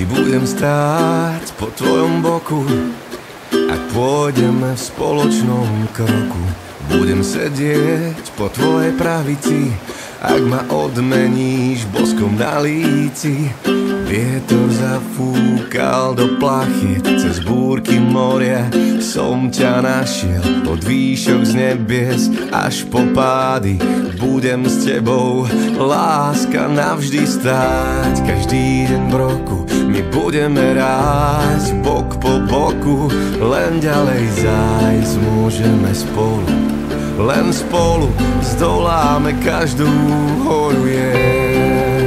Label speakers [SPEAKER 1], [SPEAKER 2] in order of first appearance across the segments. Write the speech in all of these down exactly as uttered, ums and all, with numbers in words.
[SPEAKER 1] budem stáť po tvojom boku, ak pôjdeme v spoločnom kroku. Budem sedieť po tvojej pravici, ak ma odmeníš boskom na líci. Vietor zafúkal do plachiet, cez búrky moria som ťa našiel. Od výšok z nebies až po pády budem s tebou, láska, navždy stáť. Každý deň v roku my budeme rásť bok po boku, len ďalej zájsť môžeme spolu. Len spolu zdoláme každú horu, yeah.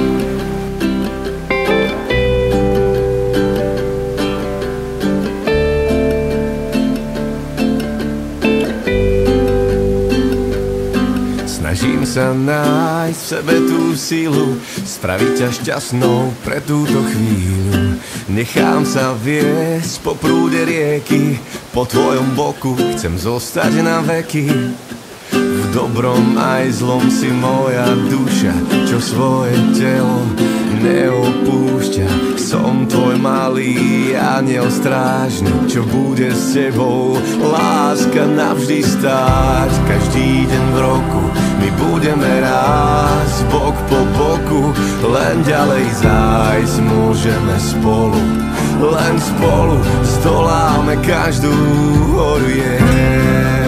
[SPEAKER 1] Snažím sa nájsť v sebe tú sílu, spraviť ťa šťastnou pre túto chvíľu. Nechám sa viesť po prúde rieky, po tvojom boku chcem zostať na veky. V dobrom aj zlom si moja duša, čo svoje telo neopúšťa. Som tvoj malý aniel strážny, čo bude s tebou, láska, navždy stáť. Každý deň v roku my budeme rásť bok po boku, len ďalej zájsť môžeme spolu. Len spolu zdoláme každú horu, yeah.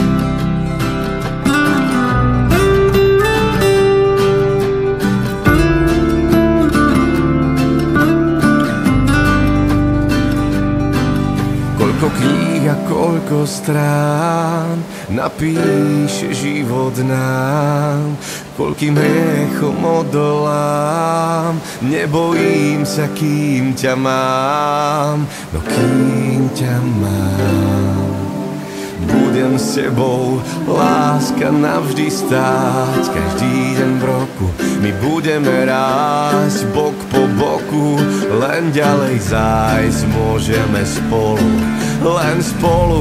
[SPEAKER 1] Koľko kníh a koľko strán napíše život nám, koľkým hriechom odolám, nebojím sa, kým ťa mám, no kým ťa mám. Budem s tebou, láska, navždy stáť. Každý deň v roku my budeme rásť bok po boku, len ďalej zájsť môžeme spolu. Len spolu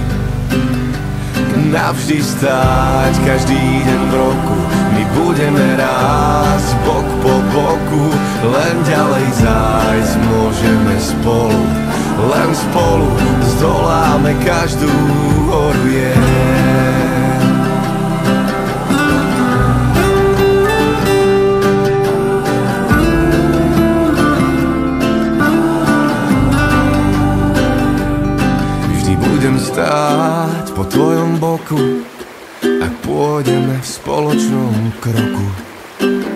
[SPEAKER 1] navždy stáť. Každý deň v roku my budeme rásť bok po boku, len ďalej zájsť môžeme spolu. Len spolu zdoláme každú horu, yeah. Vždy budem stáť po tvojom boku, ak pôjdeme v spoločnom kroku.